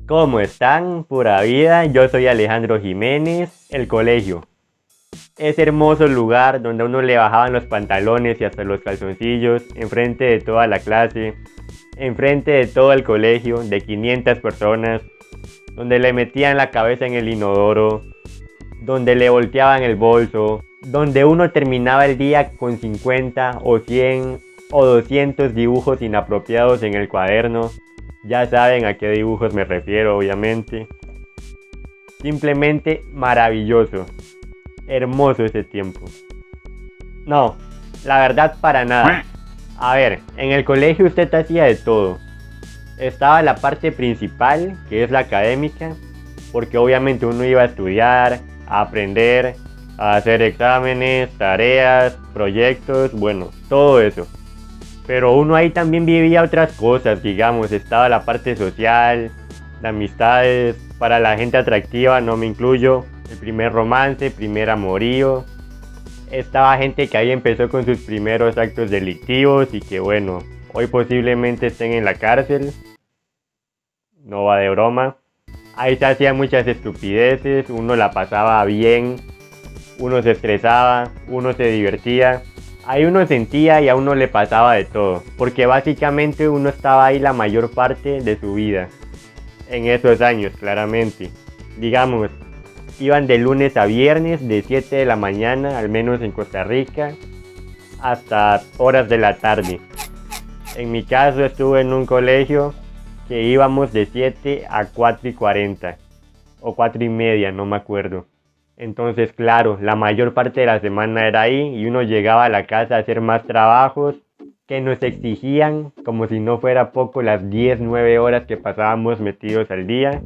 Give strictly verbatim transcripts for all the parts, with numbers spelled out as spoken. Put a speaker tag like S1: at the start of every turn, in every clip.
S1: ¿Cómo están? Pura vida, yo soy Alejandro Jiménez, el colegio. Ese hermoso lugar donde a uno le bajaban los pantalones y hasta los calzoncillos, enfrente de toda la clase, enfrente de todo el colegio, de quinientas personas, donde le metían la cabeza en el inodoro, donde le volteaban el bolso, donde uno terminaba el día con cincuenta o cien o doscientos dibujos inapropiados en el cuaderno. Ya saben a qué dibujos me refiero, obviamente. Simplemente maravilloso. Hermoso ese tiempo. No, la verdad para nada. A ver, en el colegio usted hacía de todo. Estaba la parte principal, que es la académica, porque obviamente uno iba a estudiar, a aprender, a hacer exámenes, tareas, proyectos, bueno, todo eso. Pero uno ahí también vivía otras cosas, digamos, estaba la parte social, de amistades, para la gente atractiva, no me incluyo, el primer romance, primer amorío. Estaba gente que ahí empezó con sus primeros actos delictivos y que bueno, hoy posiblemente estén en la cárcel. No va de broma. Ahí se hacían muchas estupideces, uno la pasaba bien, uno se estresaba, uno se divertía. Ahí uno sentía y a uno le pasaba de todo, porque básicamente uno estaba ahí la mayor parte de su vida. En esos años, claramente. Digamos, iban de lunes a viernes, de siete de la mañana, al menos en Costa Rica, hasta horas de la tarde. En mi caso estuve en un colegio que íbamos de siete a cuatro y cuarenta, o cuatro y media, no me acuerdo. Entonces, claro, la mayor parte de la semana era ahí y uno llegaba a la casa a hacer más trabajos que nos exigían, como si no fuera poco, las diez, nueve horas que pasábamos metidos al día,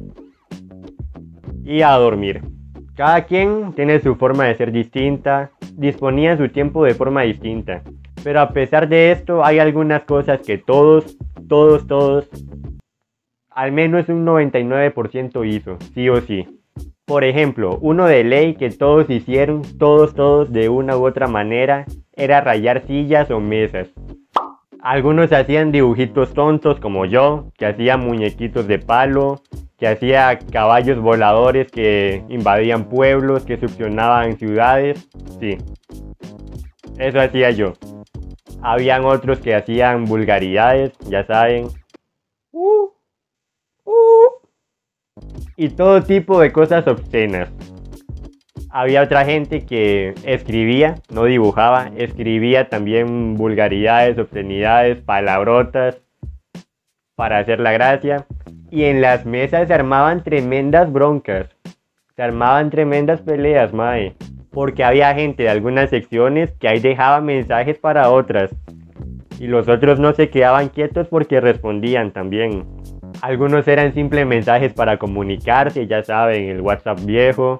S1: y a dormir. Cada quien tiene su forma de ser distinta, disponía su tiempo de forma distinta, pero a pesar de esto hay algunas cosas que todos, todos, todos, al menos un noventa y nueve por ciento hizo, sí o sí. Por ejemplo, uno de ley que todos hicieron, todos, todos de una u otra manera, era rayar sillas o mesas. Algunos hacían dibujitos tontos como yo, que hacía muñequitos de palo, que hacía caballos voladores que invadían pueblos, que succionaban ciudades. Sí, eso hacía yo. Habían otros que hacían vulgaridades, ya saben. Uh, uh. Y todo tipo de cosas obscenas. Había otra gente que escribía, no dibujaba, escribía también vulgaridades, obscenidades, palabrotas para hacer la gracia. Y en las mesas se armaban tremendas broncas, se armaban tremendas peleas, mae. Porque había gente de algunas secciones que ahí dejaba mensajes para otras. Y los otros no se quedaban quietos porque respondían también. Algunos eran simples mensajes para comunicarse, ya saben, el WhatsApp viejo.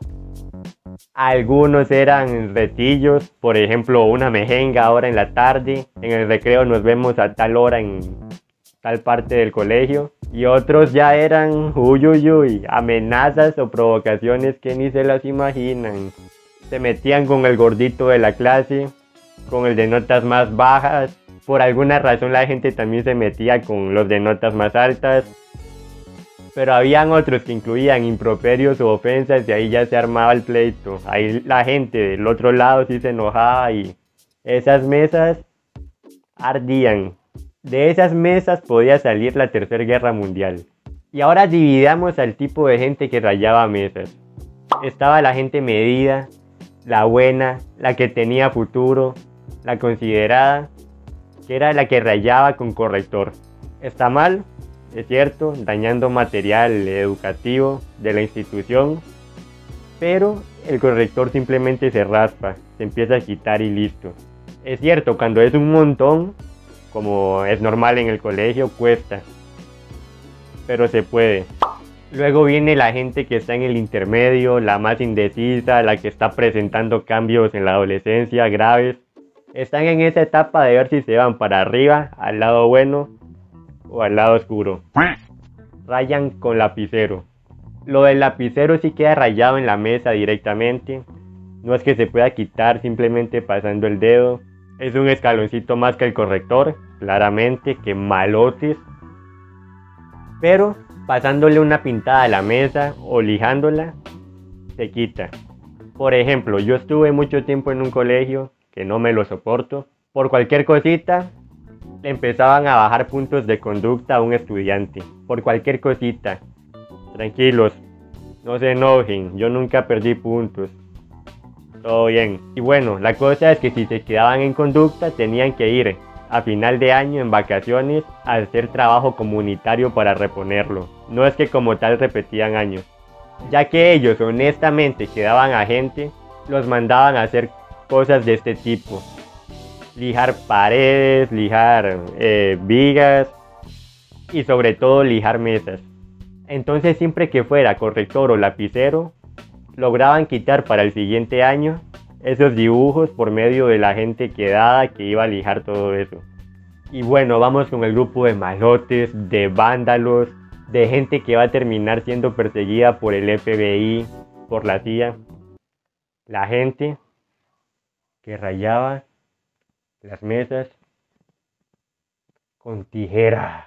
S1: Algunos eran retillos, por ejemplo, una mejenga ahora en la tarde. En el recreo nos vemos a tal hora en tal parte del colegio. Y otros ya eran, uy, uy, uy, amenazas o provocaciones que ni se las imaginan. Se metían con el gordito de la clase, con el de notas más bajas. Por alguna razón la gente también se metía con los de notas más altas. Pero habían otros que incluían improperios o ofensas y ahí ya se armaba el pleito. Ahí la gente del otro lado sí se enojaba y esas mesas ardían. De esas mesas podía salir la Tercera Guerra Mundial. Y ahora dividamos al tipo de gente que rayaba mesas. Estaba la gente medida, la buena, la que tenía futuro, la considerada, que era la que rayaba con corrector. ¿Está mal? Es cierto, dañando material educativo de la institución, pero el corrector simplemente se raspa, se empieza a quitar y listo. Es cierto, cuando es un montón, como es normal en el colegio, cuesta, pero se puede. Luego viene la gente que está en el intermedio, la más indecisa, la que está presentando cambios en la adolescencia graves. Están en esa etapa de ver si se van para arriba, al lado bueno, o al lado oscuro. Rayan con lapicero. Lo del lapicero sí queda rayado en la mesa directamente. No es que se pueda quitar simplemente pasando el dedo. Es un escaloncito más que el corrector, claramente, que malotes. Pero pasándole una pintada a la mesa o lijándola, se quita. Por ejemplo, yo estuve mucho tiempo en un colegio que no me lo soporto. Por cualquier cosita, le empezaban a bajar puntos de conducta a un estudiante. Por cualquier cosita. Tranquilos, no se enojen, yo nunca perdí puntos. Todo bien. Y bueno, la cosa es que si se quedaban en conducta, tenían que ir a final de año en vacaciones a hacer trabajo comunitario para reponerlo. No es que como tal repetían años. Ya que ellos honestamente quedaban a gente, los mandaban a hacer cosas de este tipo. Lijar paredes, lijar eh, vigas y sobre todo lijar mesas. Entonces siempre que fuera corrector o lapicero, lograban quitar para el siguiente año esos dibujos por medio de la gente quedada que iba a lijar todo eso. Y bueno, vamos con el grupo de malotes, de vándalos, de gente que va a terminar siendo perseguida por el F B I, por la C I A. La gente que rayaba las mesas con tijera.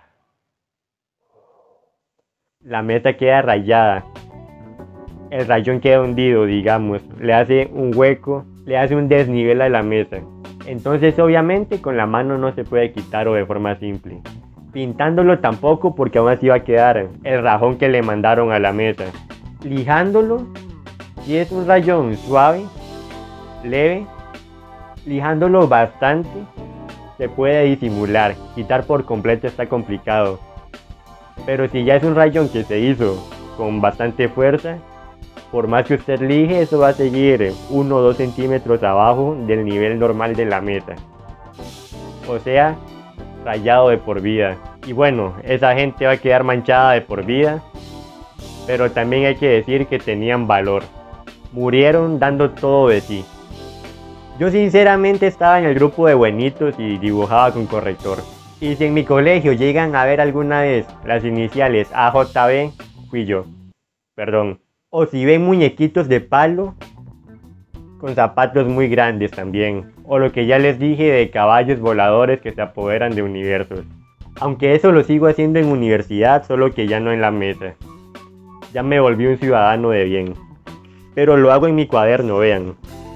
S1: La mesa queda rayada. El rayón queda hundido, digamos. Le hace un hueco, le hace un desnivel a la mesa. Entonces obviamente con la mano no se puede quitar o de forma simple. Pintándolo tampoco porque aún así va a quedar el rajón que le mandaron a la mesa. Lijándolo, si es un rayón suave, leve, lijándolo bastante, se puede disimular. Quitar por completo está complicado. Pero si ya es un rayón que se hizo con bastante fuerza, por más que usted lije, eso va a seguir uno o dos centímetros abajo del nivel normal de la mesa. O sea, rayado de por vida. Y bueno, esa gente va a quedar manchada de por vida. Pero también hay que decir que tenían valor. Murieron dando todo de sí. Yo sinceramente estaba en el grupo de buenitos y dibujaba con corrector. Y si en mi colegio llegan a ver alguna vez las iniciales A J B, fui yo. Perdón. O si ven muñequitos de palo con zapatos muy grandes también. O lo que ya les dije de caballos voladores que se apoderan de universos. Aunque eso lo sigo haciendo en universidad, solo que ya no en la mesa. Ya me volví un ciudadano de bien. Pero lo hago en mi cuaderno, vean.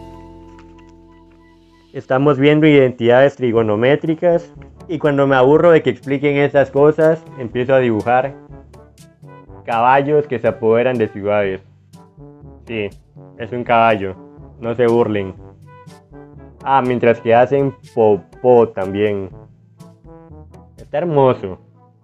S1: Estamos viendo identidades trigonométricas. Y cuando me aburro de que expliquen esas cosas, empiezo a dibujar caballos que se apoderan de ciudades. Sí, es un caballo, no se burlen. Ah, mientras que hacen popó también. Está hermoso.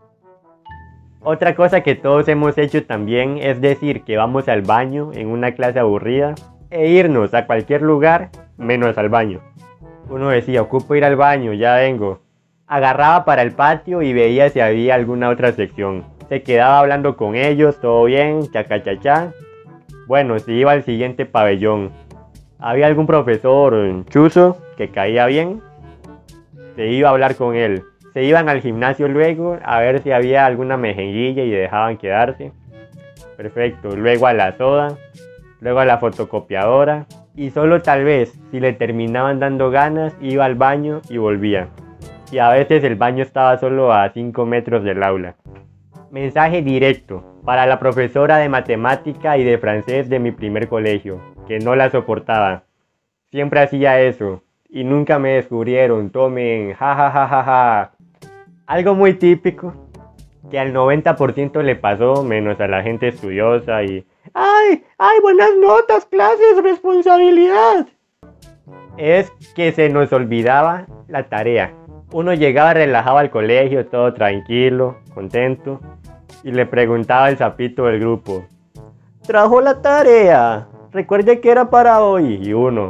S1: Otra cosa que todos hemos hecho también es decir que vamos al baño en una clase aburrida e irnos a cualquier lugar menos al baño. Uno decía, ocupo ir al baño, ya vengo. Agarraba para el patio y veía si había alguna otra sección. Se quedaba hablando con ellos, todo bien, chacachachá. Bueno, se iba al siguiente pabellón. Había algún profesor chuzo que caía bien. Se iba a hablar con él. Se iban al gimnasio luego a ver si había alguna mejenguilla y dejaban quedarse. Perfecto, luego a la soda, luego a la fotocopiadora. Y solo tal vez, si le terminaban dando ganas, iba al baño y volvía. Y a veces el baño estaba solo a cinco metros del aula. Mensaje directo para la profesora de matemática y de francés de mi primer colegio, que no la soportaba. Siempre hacía eso y nunca me descubrieron, tomen, jajajaja. Ja, ja, ja. Algo muy típico que al noventa por ciento le pasó, menos a la gente estudiosa y ¡ay! ¡Ay! Buenas notas, clases, responsabilidad. Es que se nos olvidaba la tarea. Uno llegaba relajado al colegio, todo tranquilo, contento, y le preguntaba al sapito del grupo, ¿trajo la tarea? Recuerde que era para hoy. Y uno,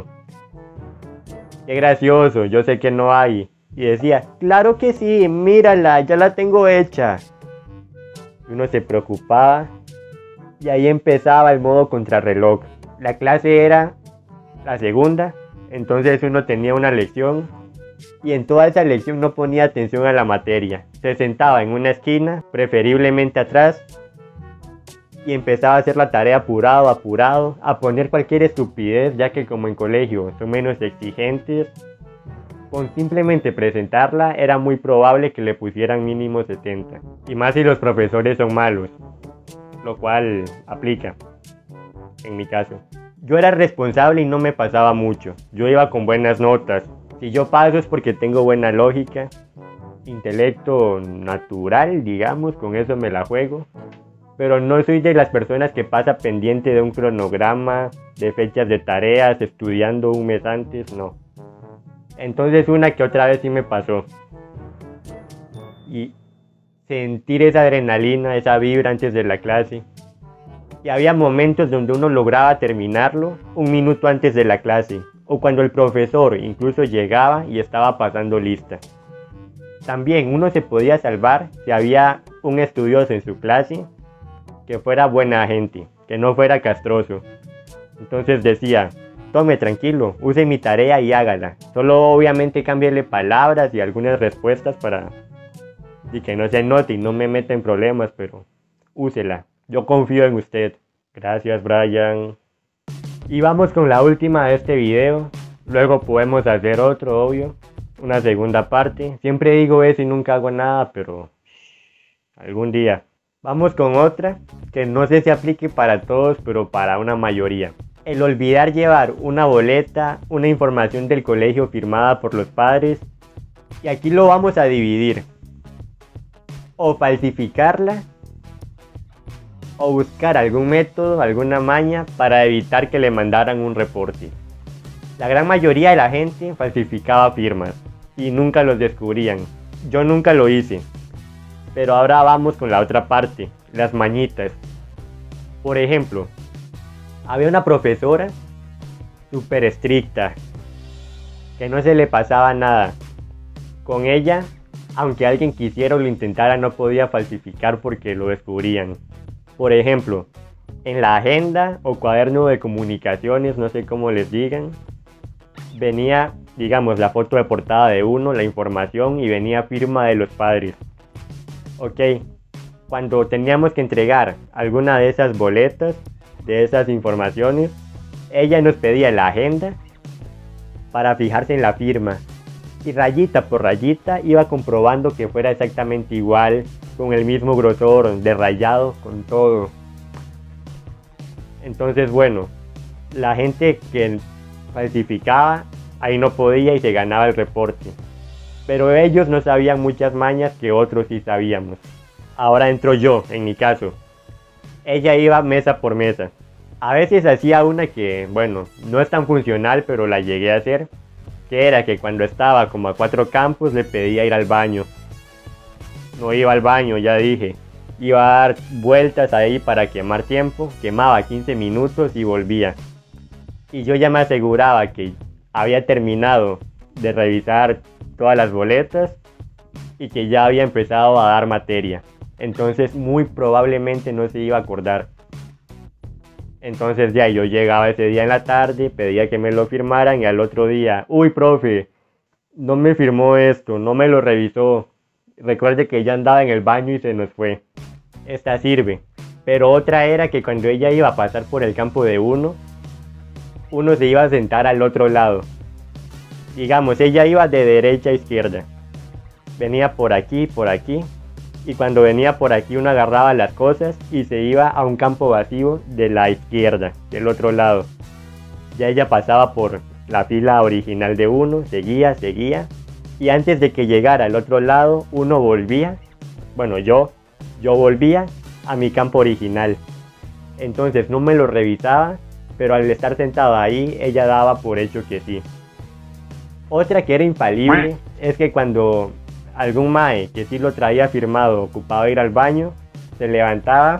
S1: qué gracioso, yo sé que no hay. Y decía, claro que sí, mírala, ya la tengo hecha. Y uno se preocupaba, y ahí empezaba el modo contrarreloj. La clase era la segunda, entonces uno tenía una lección, y en toda esa lección no ponía atención a la materia. Se sentaba en una esquina, preferiblemente atrás, y empezaba a hacer la tarea apurado, apurado, a poner cualquier estupidez, ya que como en colegio son menos exigentes, con simplemente presentarla era muy probable que le pusieran mínimo setenta. Y más si los profesores son malos. lo cual aplica en mi caso. Yo era responsable y no me pasaba mucho. Yo iba con buenas notas. Si yo paso es porque tengo buena lógica, intelecto natural, digamos, con eso me la juego. Pero no soy de las personas que pasa pendiente de un cronograma, de fechas de tareas, estudiando un mes antes, no. Entonces una que otra vez sí me pasó. Y sentir esa adrenalina, esa vibra antes de la clase. Y había momentos donde uno lograba terminarlo un minuto antes de la clase. O cuando el profesor incluso llegaba y estaba pasando lista. También uno se podía salvar si había un estudioso en su clase que fuera buena gente, que no fuera castroso. Entonces decía, tome tranquilo, use mi tarea y hágala. Solo obviamente cámbiale palabras y algunas respuestas para y que no se note y no me meta en problemas, pero úsela. Yo confío en usted. Gracias, Brian. Y vamos con la última de este video. Luego podemos hacer otro, obvio. Una segunda parte. Siempre digo eso y nunca hago nada, pero algún día. Vamos con otra que no sé si aplique para todos, pero para una mayoría. El olvidar llevar una boleta, una información del colegio firmada por los padres. Y aquí lo vamos a dividir. O falsificarla, o buscar algún método, alguna maña para evitar que le mandaran un reporte. La gran mayoría de la gente falsificaba firmas y nunca los descubrían. Yo nunca lo hice. Pero ahora vamos con la otra parte, las mañitas. Por ejemplo, había una profesora súper estricta, que no se le pasaba nada. Con ella, aunque alguien quisiera o lo intentara, no podía falsificar porque lo descubrían. Por ejemplo, en la agenda o cuaderno de comunicaciones, no sé cómo les digan, venía, digamos, la foto de portada de uno, la información y venía firma de los padres. Ok, cuando teníamos que entregar alguna de esas boletas, de esas informaciones, ella nos pedía la agenda para fijarse en la firma. Y rayita por rayita iba comprobando que fuera exactamente igual, con el mismo grosor, de rayado, con todo. Entonces bueno, la gente que falsificaba, ahí no podía y se ganaba el reporte. Pero ellos no sabían muchas mañas que otros sí sabíamos. Ahora entro yo, en mi caso. Ella iba mesa por mesa. A veces hacía una que, bueno, no es tan funcional, pero la llegué a hacer. Que era que cuando estaba como a cuatro campos le pedía ir al baño. No iba al baño, ya dije. Iba a dar vueltas ahí para quemar tiempo. Quemaba quince minutos y volvía. Y yo ya me aseguraba que había terminado de revisar todas las boletas y que ya había empezado a dar materia. Entonces muy probablemente no se iba a acordar. Entonces ya yo llegaba ese día en la tarde, pedía que me lo firmaran y al otro día, uy profe, no me firmó esto, no me lo revisó. Recuerde que ya andaba en el baño y se nos fue. Esta sirve. Pero otra era que cuando ella iba a pasar por el campo de uno, uno se iba a sentar al otro lado. Digamos, ella iba de derecha a izquierda. Venía por aquí, por aquí. Y cuando venía por aquí uno agarraba las cosas y se iba a un campo vacío de la izquierda, del otro lado. Ya ella pasaba por la fila original de uno, seguía, seguía. Y antes de que llegara al otro lado, uno volvía. Bueno, yo, yo volvía a mi campo original. Entonces no me lo revisaba, pero al estar sentado ahí, ella daba por hecho que sí. Otra que era infalible es que cuando algún mae que sí lo traía firmado ocupaba ir al baño, se levantaba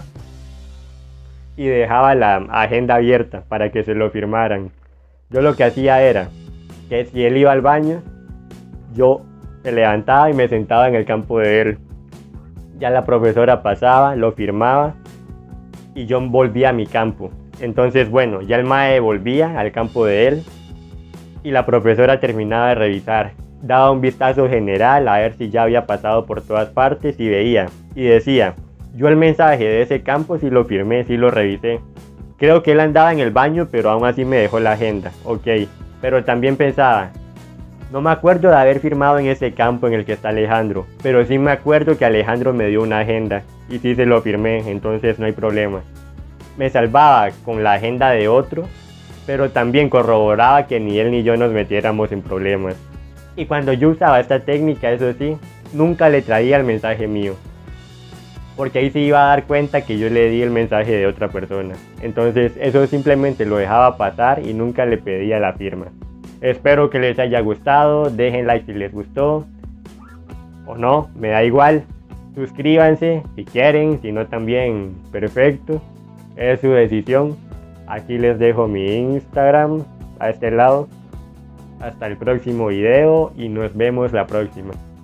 S1: y dejaba la agenda abierta para que se lo firmaran. Yo lo que hacía era que si él iba al baño, yo se levantaba y me sentaba en el campo de él. Ya la profesora pasaba, lo firmaba y yo volvía a mi campo. Entonces bueno, ya el mae volvía al campo de él y la profesora terminaba de revisar. Daba un vistazo general a ver si ya había pasado por todas partes y veía. Y decía, yo el mensaje de ese campo sí lo firmé, sí lo revisé. Creo que él andaba en el baño, pero aún así me dejó la agenda. Ok, pero también pensaba, no me acuerdo de haber firmado en ese campo en el que está Alejandro, pero sí me acuerdo que Alejandro me dio una agenda. y sí se lo firmé, entonces no hay problema. Me salvaba con la agenda de otro, pero también corroboraba que ni él ni yo nos metiéramos en problemas. Y cuando yo usaba esta técnica, eso sí, nunca le traía el mensaje mío, porque ahí se iba a dar cuenta que yo le di el mensaje de otra persona. Entonces eso simplemente lo dejaba pasar y nunca le pedía la firma. Espero que les haya gustado, dejen like si les gustó, o no, me da igual. Suscríbanse si quieren, si no también, perfecto, es su decisión. Aquí les dejo mi Instagram a este lado. Hasta el próximo video y nos vemos la próxima.